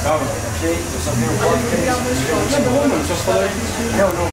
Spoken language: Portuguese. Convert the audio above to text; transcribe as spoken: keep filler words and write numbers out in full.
Calma, eu só tenho foto. Não, não, não, só falei. Não, não.